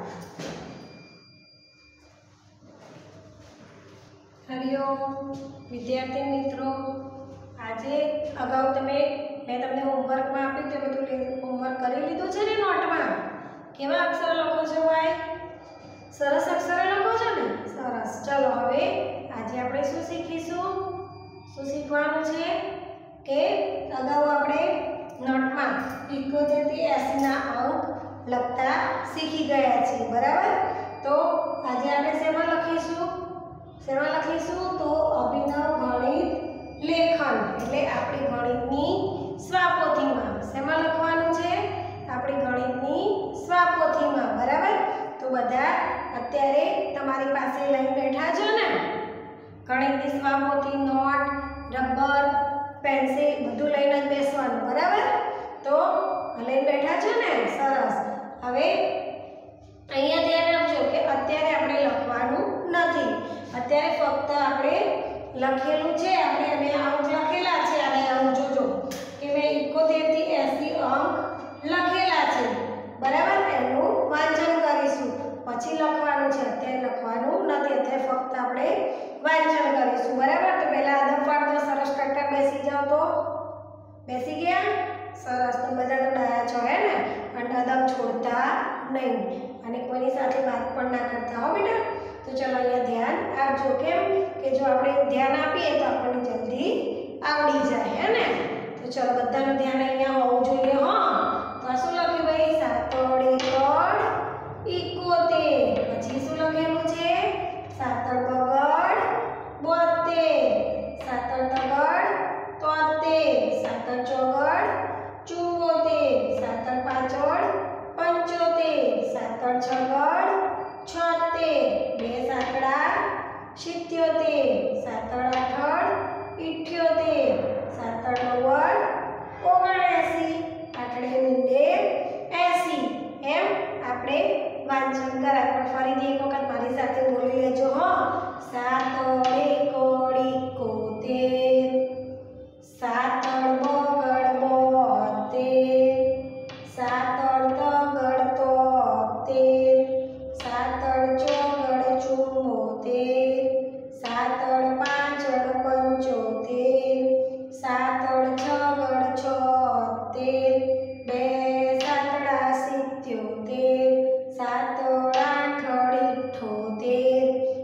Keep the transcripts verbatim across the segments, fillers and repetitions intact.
हरिओम विद्यार्थी मित्रों, आज अगाऊ तमे मैं तमने होमवर्क में आपी तो बधुं होमवर्क करी लीधुं छे ने नोट में केवा अक्षर लखो छो भाई सरस अक्षर लखो छो ने सरस। चलो हवे आज आपणे शुं शीखीशुं शुं शीखवानुं छे के अगाऊ आपणे नोट में इक्कोतेर थी एसी ना अंक लखता शीखी गया छे बराबर। तो आज आपणे शेमां लखीशुं शेमां लखीशुं तो अभिनव गणित लेखन એટલે આપણી ગણિતની સ્વાપોથીમાં શેમાં લખવાનું છે આપણી ગણિતની સ્વાપોથીમાં બરાબર। તો બધા અત્યારે તમારી પાસે લઈને બેઠા છો ને ગણિતની સ્વાપોથી નોટ રબર પેન્સિલ બધું લઈને જ બેસવાનું બરાબર। તો લઈને બેઠા છો ને સરસ। હવે અહીંયા ધ્યાન આપજો કે અત્યારે આપણે લખવાનું નથી અત્યારે ફક્ત આપણે લખેલું છે આપણે અમે અંક લખેલા છે અને અંક જોજો કે મેં इक्कोतेर થી एसी અંક લખેલા છે બરાબર। એનું વાંચન કરીશું પછી લખવાનું છે અત્યારે લખવાનું નથી અત્યારે ફક્ત આપણે વાંચન કરીશું બરાબર। તો પહેલા અદબ પાડો સરસ ટક્કર બેસી જાઓ તો બેસી ગયા સરસ। તો બધા તો ડાયા છો હે ને અને અદબ છોડતા નહીં અને કોઈની સાથે વાત પણ ના કરતા હો બેટા। तो चलो अहींया ध्यान आपजो केम के जो आपणे ध्यान आपीए तो आपणे जल्दी आवड़ी जाए है ने। तो चलो बधानुं ध्यान अहींया होवुं जोईए हो। तो आ शुं लख्युं भाई सातड़ एकड़ इक्कोतेर पछी शुं लखेलुं छे सातड़ बगड़ बोतेर सातड़ तगड़ तोतेर सातड़ चौगड़ चुम्मोतेर सातड़ पांचड़ पंचोतेर सातड़ छगड़ छोतेर बे सातड़ा सित्योतेर सातड़ आठड़ इठ्योतेर सातड़ नव्वद ओगणएंसी आठड़े मींडे एंसी एम आपणे वांचन करा। पण फरीथी एक वखत मारी साथे बोली लेजो हो सातड़ एकड़ इक्कोतेर सातड़ बगड़ बोतेर सातड़ तगड़ तोतेर सातड़ चौगड़ चुम्मोतेर सातड़ पांचड़ पंचोतेर सातड़ छगड़ छोतेर बे सातड़ा सित्योतेर सातड़ आठड़ इठ्ठोतेर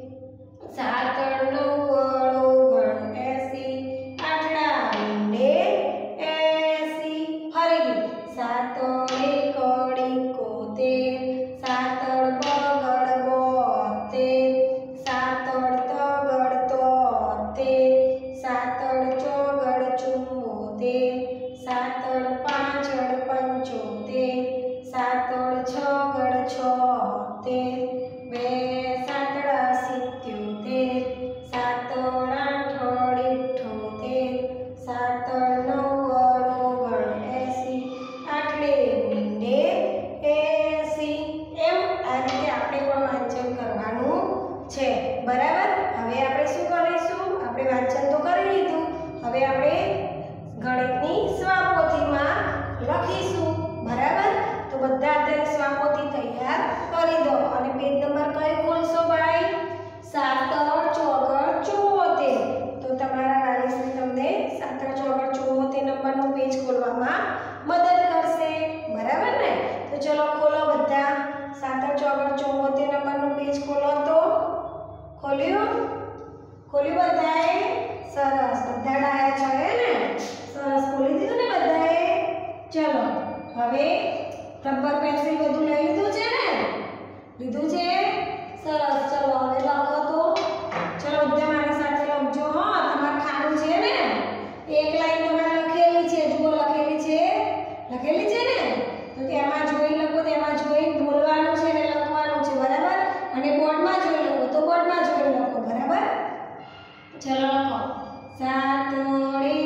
सातड़ नव्वद ओगणएंसी आठड़ा मींडे एंसी। फरीथी सातड़ एकड़ इक्कोतेर सातड़ बगड़ बोतेर सातड़ तगड़ तोतेर सातड़ चौगड़ चुम्मोतेर सातड़ पांचड़ पंचोतेर सातड़ छगड़ छोतेर बे सातड़ा सित्योतेर सातड़ आठड़ इठ्ठोतेर सातड़ नव्वद ओगणएंसी आठड़े मींडे एंसी। एम आ रीते आपणे पण वांचन करवानुं छे बराबर। हवे आपणे शुं करीशुं आपणे वांचन तो करी लीधुं हवे आपणे गणितनी स्वापोथीमां लखीशुं बराबर। तो बधा अत्यारे स्वापोथी तैयार करी दो અને પેજ નંબર કયો ખોલશો ભાઈ સાતड़ चौगड़ चुम्मोतेर। तो તમારા વાલીશ્રી તમને સાતड़ चौगड़ चुम्मोतेर નંબરનું પેજ ખોલવામાં મદદ કરશે બરાબર ને। તો ચલો ખોલો બધા सातड़ चौगड़ चुम्मोतेर नंबरનું પેજ ખોલો। તો ખોલ્યું ખોલ્યું બધાએ સરસ બધા ડાયા છો હે ને સરસ ખોલી દીધું ને બધાએ। ચલો હવે રબર પેન્સિલ બધું લઈ લીધું છે ને લીધું છે સરસ। ચલો હવે લખો તો ચલો બધા મારી સાથે લખજો હો તમારું ખાનું છે ને એક લાઈન તમારે લખેલી છે જુઓ લખેલી છે લખેલી છે ને તો તેમાં જોઈ લખો તેમાં જોઈ બોલવાનું છે ને લખવાનું છે બરાબર। અને બોર્ડમાં જોઈ લખો તો બોર્ડમાં જોઈ લખો બરાબર। ચલો લખો સાતड़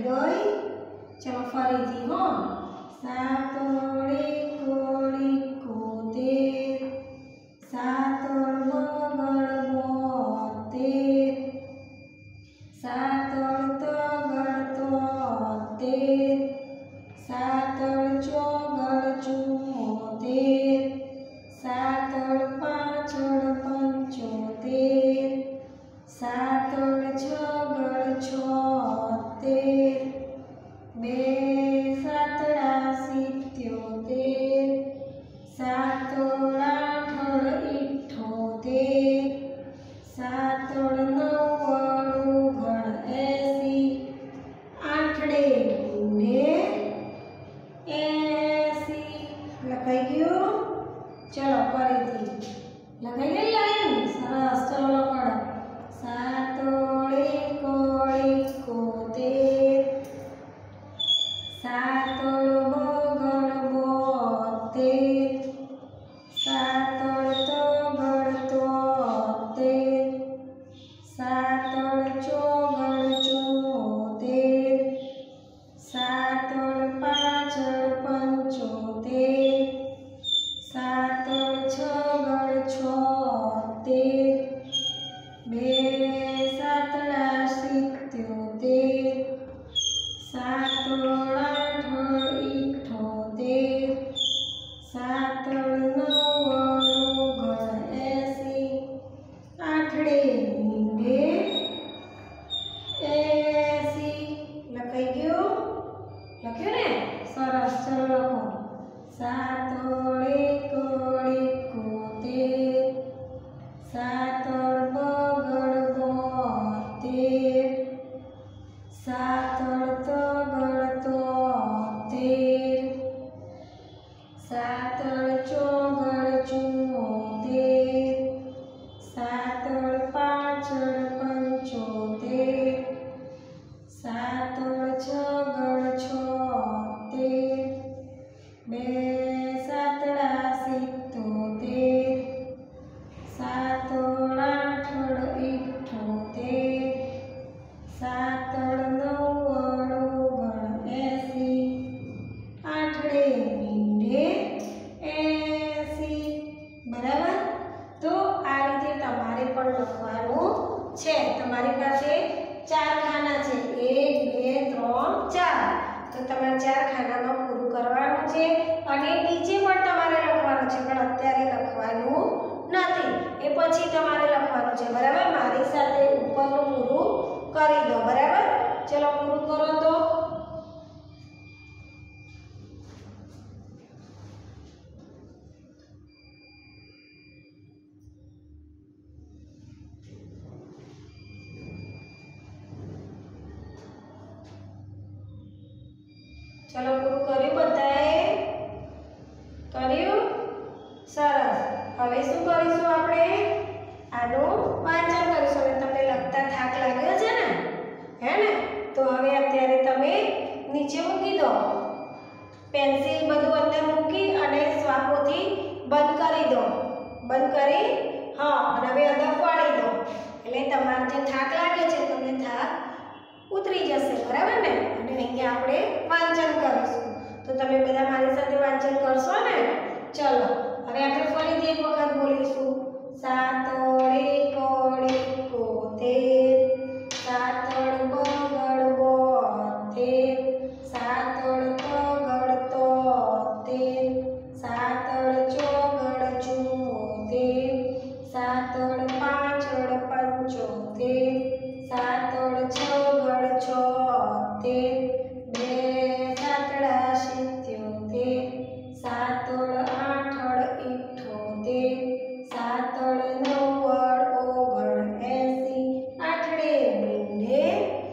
ગઈ. ચલો ફરીથી હો. સાતોળી કોળી કોતેર, સાતોળ બગડ બોતેર, સાતોળ તગડ તોતેર, સાતોળ ચોગડ ચુમ્મોતેર, સાતોળ પાછળ પંચોતેર, સાતોળ છગડ છોતેર, બે સાતડા સિત્યોતેર, સાતોળ આઠડ ઇઠ્ઠોતેર, સાતોળ નવ્વડ ઓગણ એસી, આઠડે ગુણે એસી. લખાઈ ગયું. ચલો ફરીથી લખાઈ ગઈ લાઈન. સરસ. ચલો લખાડો. સાતોળી કોળી કોતેર, સાતોળ બગડ બોતેર, સાતોળ તગડ તોતેર, સાતોળ ચોગડ ચુમ્મોતેર, સાતોળ પાછળ પંચોતેર, સાતોળ છગડ છોતેર, બે સાતડા સિત્યોતેર, સાતોળ આઠડ ઇઠ્ઠોતેર, સાતોળ નવ્વડ ઓગણ એસી, આઠડે મીંડે એસી. લખાઈ ગયું. લખ્યું ને. સરસ. ચલો લખો. સાતોળી કોળી કોતેર, સાતોળ બગડ બોતેર, સાતોળ તગડ તોતેર, સાતોળ ચોગડ ચુમ્મોતેર, સાતોળ પાછળ પંચોતેર, સાતોળ છગડ છોતેર, બે સાતડા સિત્તોતેર, સાતોળ આઠડ ઇઠ્ઠોતેર, સાતોળ નવ્વડ ઓગણ એસી, આઠડે મીંડે એસી. બરાબર. તો આ રીતે તમારે પણ લખવાનું છે. તમારી પાસે ચાર ખાના છે. એક બે ત્રણ ચાર. તો તમારે ચાર ખાનામાં પૂરું કરવાનું છે અને નીચે પણ તમારે લખવાનું છે, પણ અત્યારે લખવાનું નથી. એ પછી તમારે લખવાનું છે. બરાબર. મારી સાથે ઉપરનું પૂરું કરી દો. બરાબર. ચલો પૂરું કરો તો. ચલો પૂરું કર્યું બધાએ? કર્યું? સરસ. હવે શું કરીશું આપણે? આનું વાંચન કરીશું. હવે તમને લખતા થાક લાગ્યો છે ને? હે ને? તો હવે અત્યારે તમે નીચે મૂકી દો. પેન્સિલ બધું અંદર મૂકી અને સ્વાપોથી બંધ કરી દો. બંધ કરી હા અને હવે અંદર ફાડી દો. એટલે તમારે જે થાક લાગે છે તમને થાક ઉતરી જશે. બરાબર ને? અને અહીંયા આપણે વાંચન કરીશું. તો તમે બધા મારી સાથે વાંચન કરશો ને? ચલો હવે આપણે ફરીથી એક વખત બોલીશું. સાતોળી કોળી કોતેર, સાતોળ બગડ બોતેર, સાતોળ તગડ તોતેર, સાતોળ ચોગડ ચુમ્મોતેર, સાતોળ પાછળ પંચોતેર, સાતોળ છગડ છોતેર, બે સાતડા સિત્યોતેર, સાતોળ આઠડ ઇઠ્ઠોતેર, સાતોળ નવ્વડ ઓગણ એસી, આઠડે મીંડે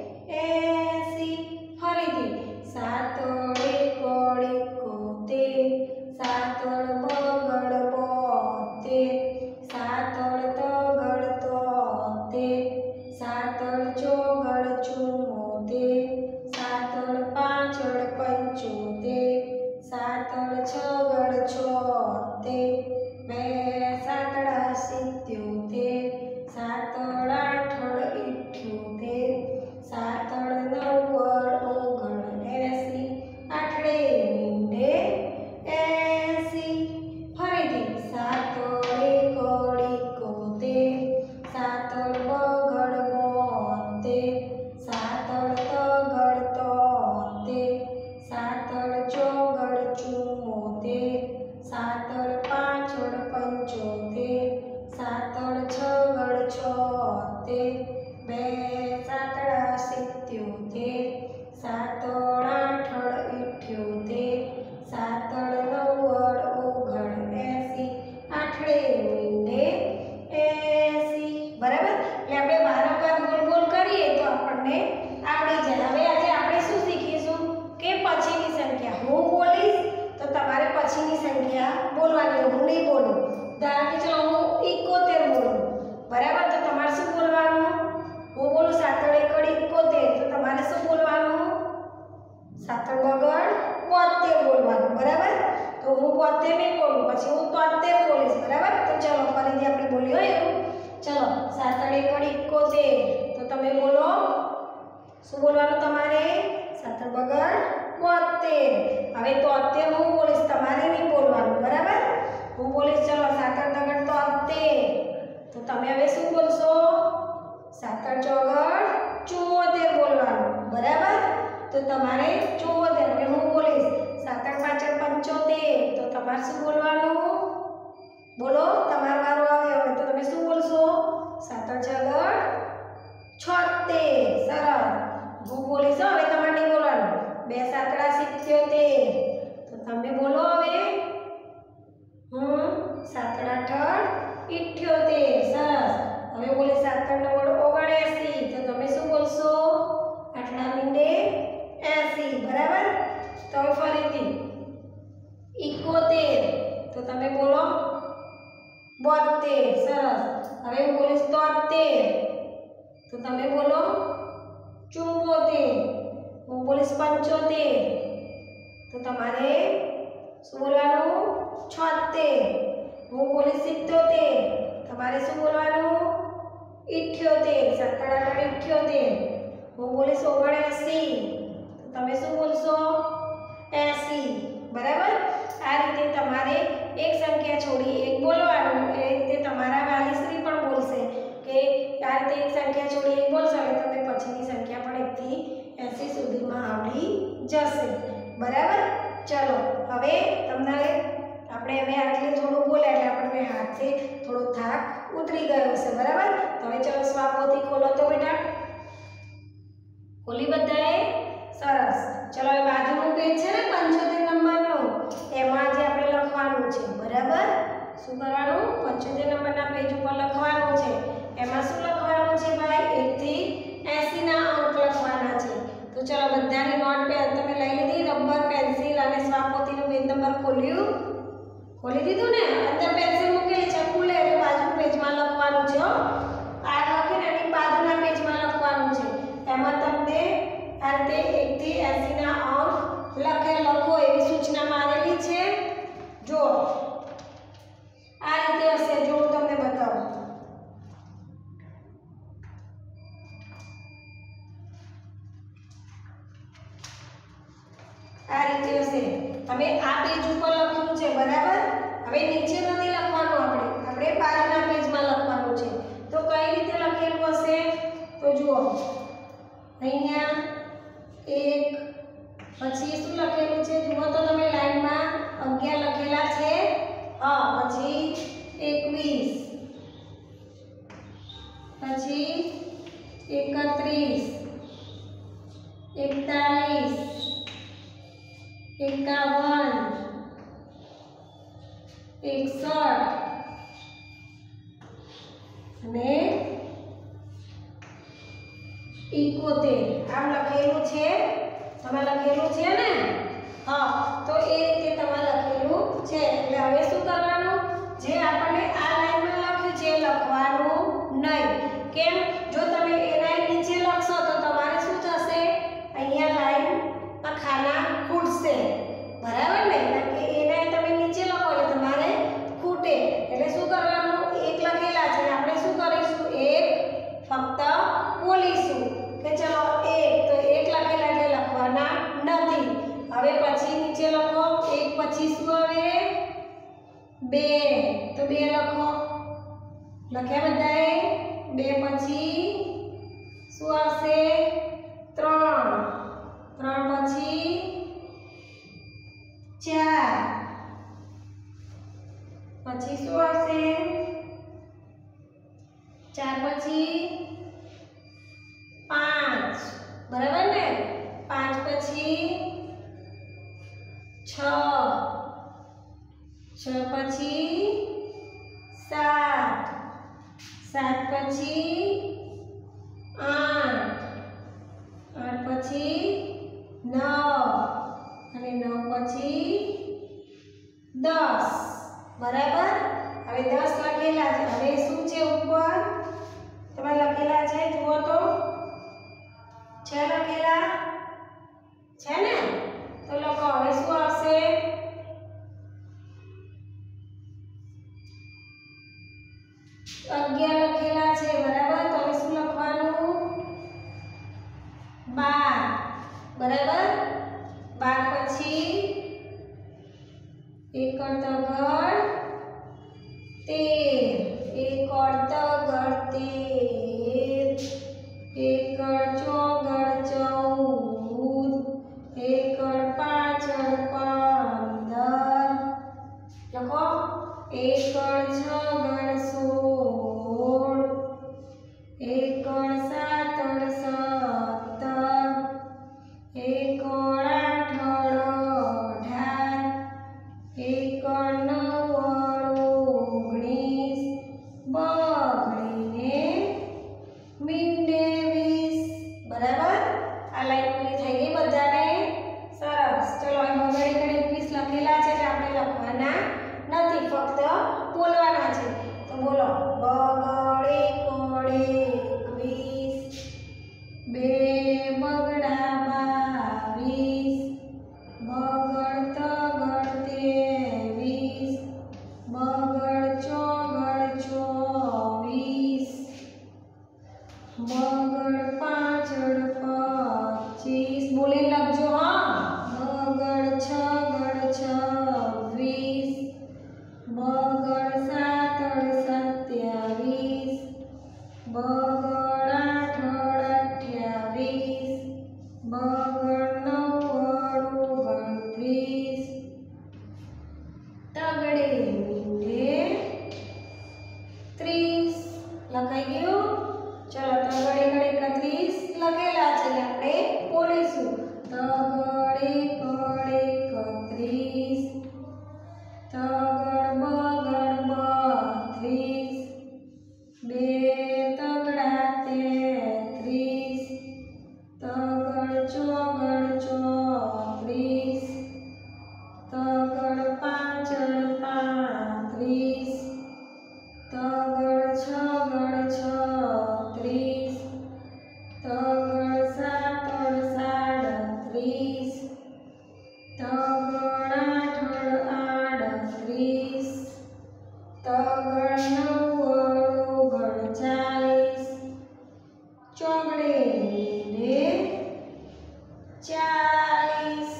ધારો કે ચલો હું એકોતેર બોલું, બરાબર, તો તમારે શું બોલવાનું? હું બોલું સાતડ એકડ એકોતેર, તો તમારે શું બોલવાનું? સાતડ બગડ બોતેર બોલવાનું, બરાબર. તો હું બોતેર નહીં બોલું, પછી હું તોતેર બોલીશ, બરાબર. તો ચલો ફરીથી આપણે બોલીએ એવું. ચલો સાતડ એકડ એકોતેર, તો તમે બોલો શું બોલવાનું તમારે? સાતડ બગડ બોતેર. હવે તોતેર હું બોલીશ, તમારે નહીં બોલવાનું, બરાબર. હું બોલીશ ચલો સાતડ દગડ તોતેર, તો તમે હવે શું બોલશો? સાતડ ચોગડ ચુમ્મોતેર બોલવાનું, બરાબર. તો તમારે ચુમ્મોતેર. હવે હું બોલીશ સાતડ પાછળ પંચોતેર, તો તમારે શું બોલવાનું? બોલો, તમારો વારો આવે હવે, તો તમે શું બોલશો? સાતડ છગડ છોતેર. સરસ. હું બોલીશ હવે તમારે નહીં બોલવાનું. બે સાતડા સિત્યોતેર, તો તમે બોલો હવે. હમ સાતડ આઠડ ઇઠ્યોતેર. સરસ. હવે બોલી સાતડ નવ્વડ ઓગણએંસી, તો તમે શું બોલશો? આટલા મીંડે એંસી, બરાબર. તો હવે ફરીથી ઇકોતેર, તો તમે બોલો બોતેર. સરસ. હવે હું બોલીશ તોતેર, તો તમે બોલો ચુમ્મોતેર. હું બોલીશ પંચોતેર, તો તમારે શું બોલવાનું? છોતેર. હું બોલીશ સિત્યોતેર, તમારે શું બોલવાનું? ઇઠ્યોતેર. સાતડ આઠડ ઇઠ્યોતેર. હું બોલીશ ઓગણએંસી, તો તમે શું બોલશો? એંસી, બરાબર. આ રીતે તમારે એક સંખ્યા છોડી એક બોલવાનું. એ રીતે તમારા વાલીશ્રી પણ બોલશે કે આ રીતે એક સંખ્યા છોડી એક બોલશો એટલે તમને પછીની સંખ્યા પણ એકથી એંસી સુધીમાં આવડી જશે, બરાબર. ચલો હવે તમને આપણે હવે આટલે થોડું બોલ્યા એટલે આપણને હાથે થોડો થાક ઉતરી ગયો છે, બરાબર. તો હવે ચલો સ્વાપોથી ખોલો તો બેટા. ખોલી બધાએ? સરસ. ચલો હવે બાજુનું પેજ છે ને પંચોતેર નંબરનું, એમાં જે આપણે લખવાનું છે, બરાબર. શું કરવાનું? પંચોતેર નંબરના પેજ ઉપર લખવાનું છે. એમાં શું લખવાનું છે ભાઈ? એક થી એંસી ના અંક લખવાના છે. તો ચલો બધાની નોટ પેન તમે લઈ લીધી, રબર, પેન્સિલ અને સ્વાપોથીનું પેજ નંબર ખોલ્યું? ખોલી દીધું ને? અંદર પેન્સિલ મૂકેલી છે, ખુલે એટલે બાજુ પેજમાં લખવાનું છે. હો, આ લખીને એની બાજુના પેજમાં લખવાનું છે. એમાં તમને આ રીતે એક થી એંસી ના અંક લખે લખો એવી સૂચના મારેલી છે. જો આ રીતે હશે, જો હું તમને બતાવું. આ રીતે હશે. તમે આ પેજ ઉપર લખ્યું છે, બરાબર. હવે નીચે નથી લખવાનું, આપણે આપણે બાજુના પેજમાં લખવાનું છે. તો કઈ રીતે લખેલું હશે? તો જુઓ અહીંયા એક, પછી શું લખેલું છે જુઓ તો તમે લાઈનમાં અગિયાર લખેલા છે. હા, પછી એકવીસ, પછી એકત્રીસ, એકતાલીસ, એકાવન, એકસઠ અને ઇકોતેર. આમ લખેલું છે. તમે લખેલું છે ને? હા, તો એ રીતે તમે લખેલું છે. એટલે હવે શું કરવાનું? જે આપણને આ લાઈનમાં લખ્યું છે લખવાનું નહીં. કેમ? જો તમે એના નીચે લખશો તો તમારે શું થશે? અહીંયા લાઈનમાં ખાના ખૂટશે, બરાબર ને? કે એના તમે નીચે લખો એટલે તમારે ખૂટે. એટલે શું કરવાનું? એક લખેલા છે, આપણે શું કરીશું? એક ફક્ત બોલીશું કે ચલો એક, તો એક લખેલા એટલે લખવાના નથી. હવે પછી નીચે લખો. એક પછી શું આવે? બે, તો બે લખો. લખ્યા બધાએ? બે પછી શું આવશે? ત્રણ, ત્રણ પછી ચાર, પછી શું આવશે? ચાર પછી પાંચ, બરાબર ને? પાંચ પછી છ, છ પછી સાત, સાત પછી આઠ, આઠ પછી નવ અને નવ પછી દસ, બરાબર. હવે હવે દસ લખેલા છે। હવે શું છે ઉપર તમે લખેલા છે જુઓ તો છે લખેલા છે ને તો લખો હવે શું આવશે અગિયાર લખેલા છે બરાબર તો હવે શું લખવાનું બાર બરાબર બાર પછી એક અડધગડ તેર એક અડધગડ તેર એક ચોગડ ચૌદ એક પાછળ પંદર લખો એક છગડ સોળ એક સાતડ સત્તર એક આઠ અઢાર એક નવ ઓગણીસ બગડીને મીંડે વીસ બરાબર આ લાઈન પૂરી થઈ ગઈ બધાને સરસ ચલો અહીં બગડી ગણી એકવીસ લખેલા છે એટલે આપણે લખવાના નથી ફક્ત બોલવાના છે તો બોલો બગડે કોડે એકવીસ બે બગડા બાવીસ બગડ તગડ ત્રેવીસ બગડ ચોગડ ચોવીસ બગડ પાછળ પચીસ બોલી લખજો હા બગડ છગડ છવ્વીસ બગડ સાતડ સત્યાવીસ બગડ આઠડ અઠ્યાવીસ બગડ નવડ ઓગણત્રીસ તગડે મીંડે ત્રીસ લખાઈ ગયું ચલો તગડે કડે એકત્રીસ લખેલા છે આપણે બોલીશું તગડે કડે એકત્રીસ તગડ બગડ બત્રીસ બે તગડા તેત્રીસ તગડ ચોગડ ચોત્રીસ તગડ પાછળ પાંત્રીસ તગડ છગડ છત્રીસ તગડ સાતડ સાડત્રીસ તગડ આઠડ આડત્રીસ તગડ નવડ ઓગણચાલીસ ચોગડે મીંડે ચાલીસ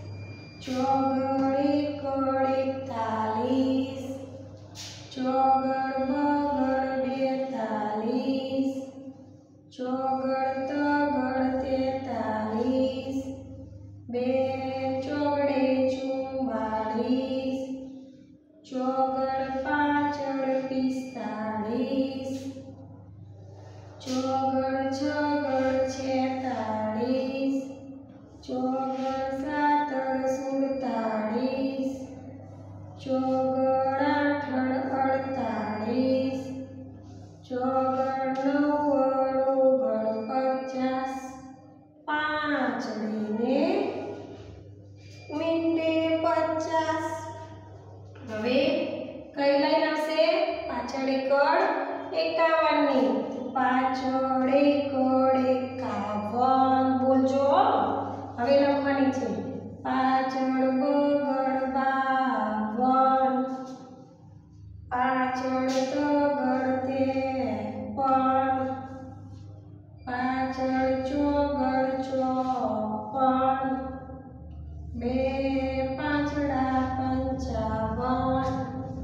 ચોગડ એકડ એકતાલીસ ચોગડ બગડ બેતાલીસ ચોગડ તગડ તેતાલીસ બે ચોગડે ચુમ્માલીસ ચોગડ પાછળ પિસ્તાળીસ ચોગડ છગડ છેતાળીસ ચોગડ સાતડ સુડતાળીસ ચોગડ આઠડ અડતાળીસ ચોગડ નવડ ઓગણપચાસ પાંચડીને મીંડે પચાસ હવે કઈ લાઈન આવશે પાછળ એકડ એકાવનની પાછળ એકડ એકાવન બોલજો હવે લખવાની છે પાછળ બગડ બાવન પાછળ તગડ ત્રેપન પાછળ ચોગડ ચોપન બે પાંચડા પંચાવન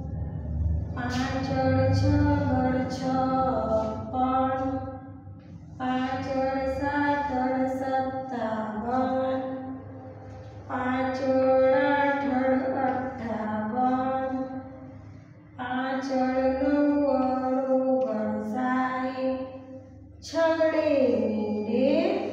પાછળ છગડ છપ્પન પાછળ સાતડ સત્તાવન પાછળ આઠડ અઠ્ઠાવન પાછળ નવડ ઓગણસાઠ છગડે મીંડે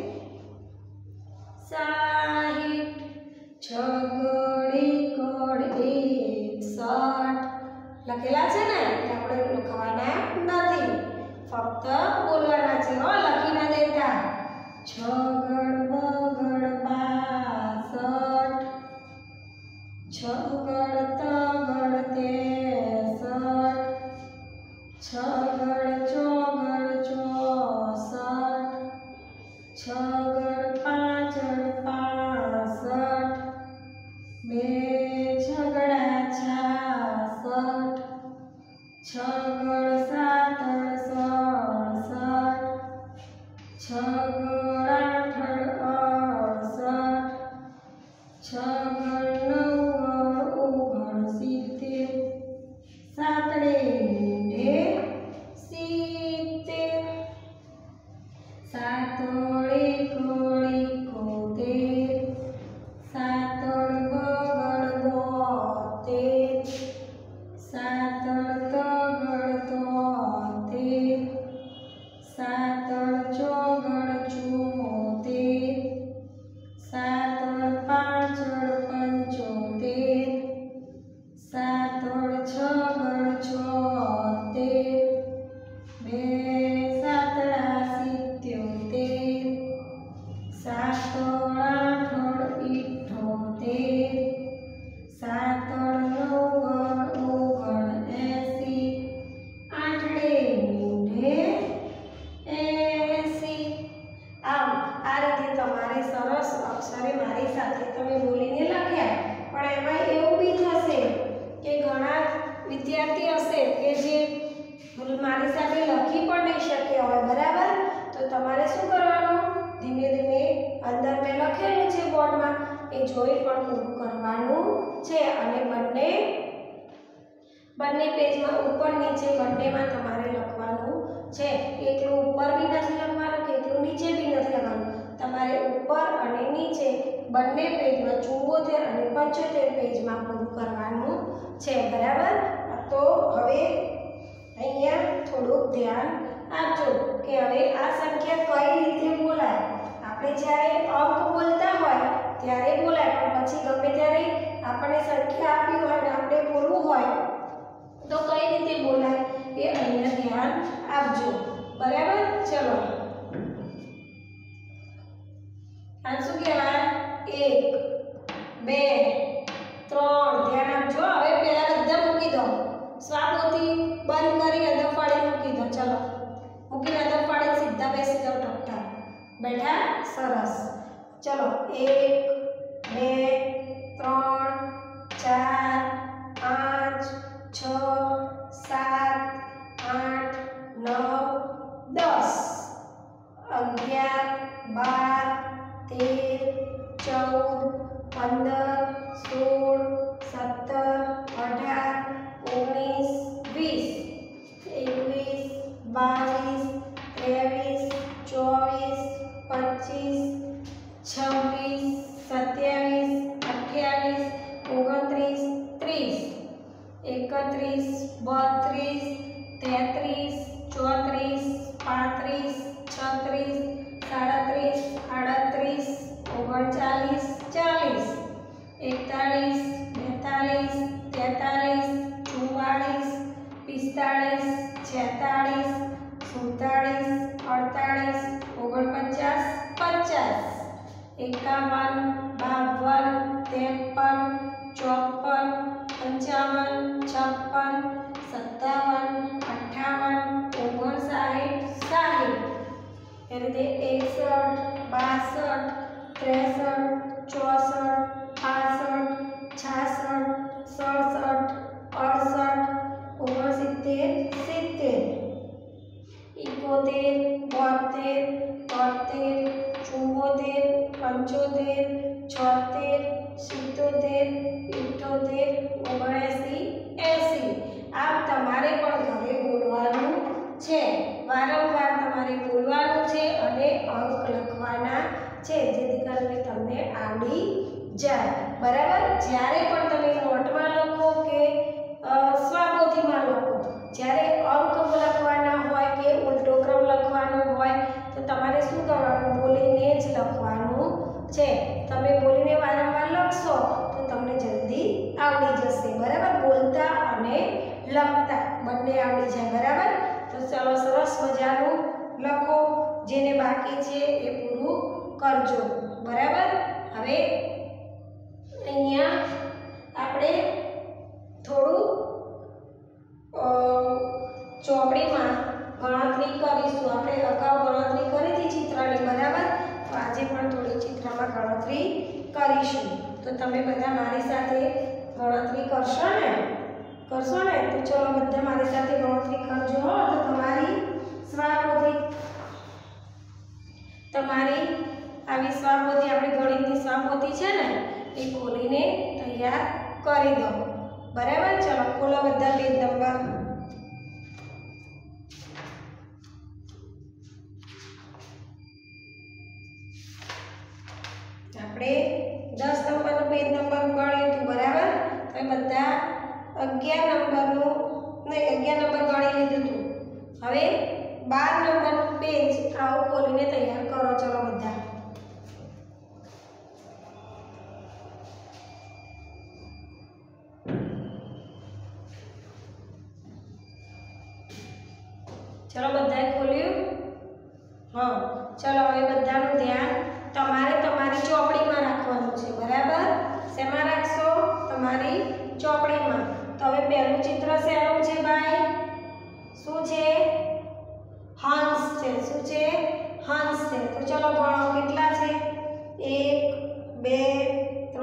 સાઠ છગડ એકડ એકસઠ લખેલા છે ને એટલે આપણે લખવાના નથી ફક્ત બોલવાના છે હો લખી ના દેતા છગડ બગડ બાસઠ છગડ તગડ તેસઠ તમે બોલીને લખ્યા, પણ એમાં એવું બી થશે કે ઘણા વિદ્યાર્થી હશે કે જે મારી સાથે લખી પણ નહીં શક્યા હોય, બરાબર? તો તમારે શું કરવાનું, ધીમે ધીમે અંદર મેં લખેલું છે બોર્ડમાં એ જોઈ પણ પૂરું કરવાનું છે. અને બંને બંને પેજમાં ઉપર નીચે બંનેમાં તમારે લખવાનું છે. એટલું ઉપર બી નથી લખવાનું કે એટલું નીચે બી નથી લખવાનું. તમારે ઉપર અને નીચે બંને પેજમાં ચુંમોતેર અને પંચોતેર પેજમાં પૂરું કરવાનું છે, બરાબર? તો હવે અહીંયા થોડુંક ધ્યાન આપજો કે હવે આ સંખ્યા કઈ રીતે બોલાય. આપણે જ્યારે અંક બોલતા હોય ત્યારે બોલાય, પણ પછી ગમે ત્યારે આપણને સંખ્યા આપી હોય અને આપણે બોલવું હોય તો કઈ રીતે બોલાય એ અહીંયા ધ્યાન આપજો, બરાબર? ચલો, આ શું કહેવાય? એક, બે, ત્રણ. ધ્યાન આપજો. હવે પહેલા બધા મૂકી દો, સ્વાપોથી બંધ કરી અદબ પાડી મૂકી દો. ચલો, મૂકીને અદબ પાડી સીધા બેસી જાઓ ટકટા. બેઠા? સરસ. ચલો, એક, બે, ત્રણ, ચાર, પાંચ, છ, સાત, આઠ, નવ, દસ, અગિયાર, બાર, તેર, ચૌદ, પંદર, સોળ, સત્તર, અઢાર, ઓગણીસ, વીસ, એકવીસ, બાવીસ, ત્રેવીસ, ચોવીસ, પચીસ, છવ્વીસ, સત્યાવીસ, અઠ્યાવીસ, ઓગણત્રીસ, ત્રીસ, એકત્રીસ, બત્રીસ, તેત્રીસ, ચોત્રીસ, પાંત્રીસ, છત્રીસ, સાડત્રીસ, આડત્રીસ, ઓગણચાલીસ, ચાલીસ, એકતાલીસ, બેતાલીસ, તેતાલીસ, ચુમ્માળીસ, પિસ્તાળીસ, છેતાળીસ, સુડતાળીસ, અડતાળીસ, ઓગણપચાસ, પચાસ, એકાવન, બાવન, ત્રેપન, ચોપન, પંચાવન, છપ્પન, સત્તાવન, અઠ્ઠાવન, ઓગણસાઠ, સાઠ. એ રીતે એકસઠ, બાસઠ, ત્રેસઠ, ચોસઠ, પાસઠ, છાસઠ, સડસઠ, અડસઠ, ઓગણસિત્તેર, સિત્તેર, ઇકોતેર, બોતેર, તોતેર, ચુમ્મોતેર, પંચોતેર, છોતેર, સિત્તોતેર, ઇઠ્ઠોતેર, ઓગણએંસી, એંસી. આમ તમારે પણ ઘરે બોલવાનું છે, વારંવાર તમારે બોલવાનું છે અને અંક લખવાના છે, જેથી કરીને તમને આવડી જાય, બરાબર? જ્યારે પણ તમે નોટમાં લખો કે સ્વાપોથીમાં લખો, જ્યારે અંક લખવાના હોય કે ઉલટો ક્રમ લખવાનો હોય તો તમારે શું કરવાનું? બોલીને જ લખવાનું છે. તમે બોલીને વારંવાર લખશો તો તમને જલ્દી આવડી જશે, બરાબર? બોલતા અને લખતા બંને આવડી જાય, બરાબર? તો ચાલો, સરસ મજાનું લખો. જેને બાકી છે એ પૂરું કરજો, બરાબર? હવે અહીંયા આપણે થોડું ચોપડીમાં ગણતરી કરીશું. આપણે અગાઉ ગણતરી કરી હતી ચિત્રની, બરાબર? તો આજે પણ થોડી ચિત્રમાં ગણતરી કરીશું. તો તમે બધા મારી સાથે ગણતરી કરશો ને? કરશો ને? તો ચલો બધા મારી સાથે ગણતરી કરજો. તો તમારી સ્વાપોથી તમારી આવી સ્વાપોથી આપણી ગણિતની સ્વાપોથી છે ને એ ખોલીને તૈયાર કરી દો, બરાબર? ચલો, ખોલો બધા પેજ નંબર. આપણે દસ નંબરનું પેજ નંબર ગણ્યું હતું, બરાબર? તો એ બધા અગિયાર નંબરનું નહીં અગિયાર નંબર ગણી લીધું હતું. હવે બાર નંબરનું પેજ આવું ખોલીને તૈયાર કરો. ચલો બધા. ચલો બધાએ ખોલ્યું? હા. ચલો હવે બધાનું ધ્યાન તમારે તમારી ચોપડીમાં રાખવાનું છે, બરાબર? શેમાં રાખશો? તમારી ચોપડીમાં. તો હવે પહેલું ચિત્ર શેનું છે ભાઈ? શું છે? હંસ છે. શું છે? હંસ છે. તો ચલો ગણો કેટલા છે? એક, બે,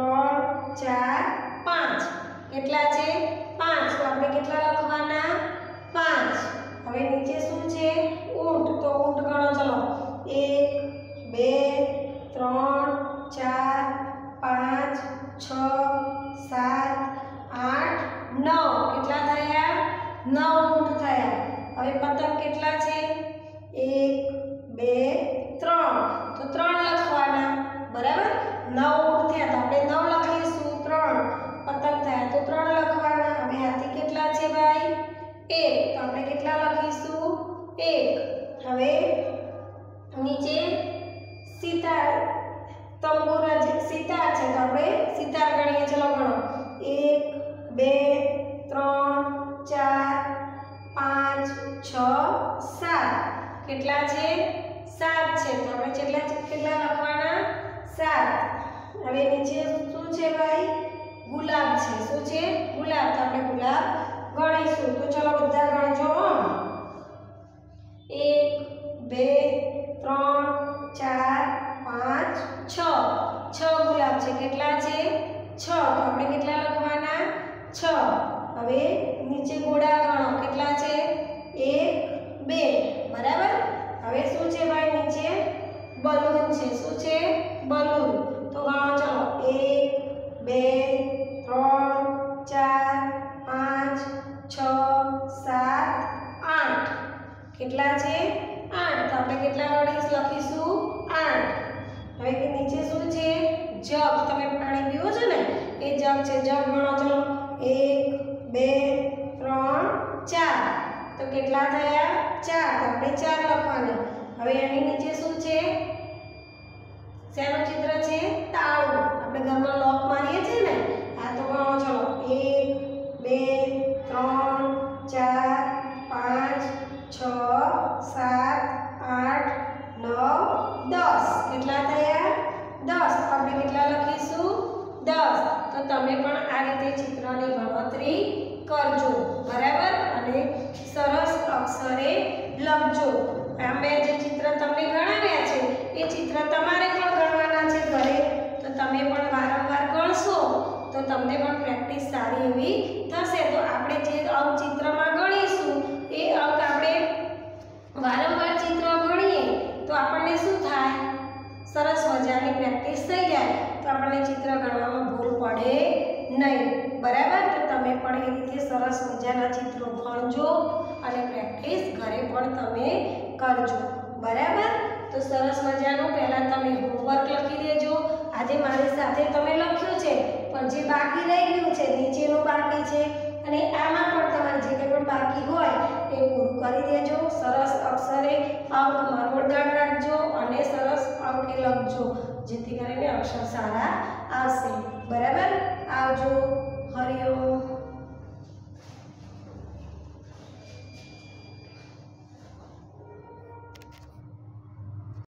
નવ થયા તો આપણે નવ લખીશું. ત્રણ પતંગ થયા તો ત્રણ લખવાના. હવે હાથી કેટલા છે ભાઈ? એક. તો આપણે કેટલા લખીશું? એક. હવે નીચે સિતાર તંબુરા સિતાર છે તો આપણે સિતાર ગણીએ. ચલો ગણો. એક બે ત્રણ ચાર પાંચ છ સાત. કેટલા છે? સાત છે તો આપણે કેટલા કેટલા લખવાના? સાત. હવે નીચે શું છે ભાઈ? ગુલાબ છે. શું છે? ગુલાબ. તો આપણે ગુલાબ ગણીશું. તો ચલો બધા ગણજો. એક બે ત્રણ ચાર પાંચ છ. છ ગુલાબ છે. કેટલા છે? છ. તો આપણે કેટલા લખવાના? છ. હવે નીચે ગોળા ગણો. કેટલા છે? એક બે. બરાબર. હવે શું છે ભાઈ? નીચે બલૂન છે. શું છે? બલૂન. તો ગણો ચલો. એક બે ત્રણ ચાર પાંચ છ સાત આઠ. કેટલા છે? આઠ. તો આપણે કેટલા ગણીશ લખીશું? આઠ. હવે નીચે શું છે? જગ. તમે પાણી પીવો છો ને એ જગ છે. જગ ગણો ચલો. એક બે ત્રણ ચાર. તો કેટલા થયા? ચાર. તો આપણે ચાર લખવાના. હવે એની નીચે શું છે? શેનું ચિત્ર છે? તાળું. આપણે ઘરમાં લોક મારીએ છીએ ને. આ તો ગણો ચલો. એક બે ત્રણ ચાર પાંચ છ સાત આઠ નવ દસ. કેટલા થયા? દસ. આપણે કેટલા લખીશું? દસ. તો તમે પણ આ રીતે ચિત્રની ગણતરી કરજો. બરાબર. અને સરસ અક્ષરે લખજો. આ મેં જે ચિત્ર તમને ગણાવ્યા છે એ ચિત્ર તમારે પણ ગણવાના છે ઘરે. તો તમે પણ વારંવાર ગણશો તો તમને પણ પ્રેક્ટિસ સારી એવી થશે. તો આપણે જે અંક ચિત્રમાં ગણીશું એ અંક આપણે વારંવાર ચિત્ર ગણીએ તો આપણને શું થાય? સરસ મજાની પ્રેક્ટિસ થઈ જાય તો આપણને ચિત્ર ગણવામાં ભૂલ પડે નહીં. બરાબર. તો તમે પણ એ રીતે સરસ મજાના ચિત્રો ગણજો અને પ્રેક્ટિસ ઘરે પણ તમે કરજો. બરાબર. તો સરસ મજાનું પહેલાં તમે હોમવર્ક લખી દેજો. આજે મારી સાથે તમે લખ્યું છે પણ જે બાકી રહી ગયું છે નીચેનું બાકી છે અને આમાં પણ તમારે જે કંઈ પણ બાકી હોય એ પૂરું કરી દેજો. સરસ અક્ષરે અંક મરોડદાર રાખજો અને સરસ અંકે લખજો જેથી કરીને અક્ષર સારા આવશે. બરાબર. આવજો.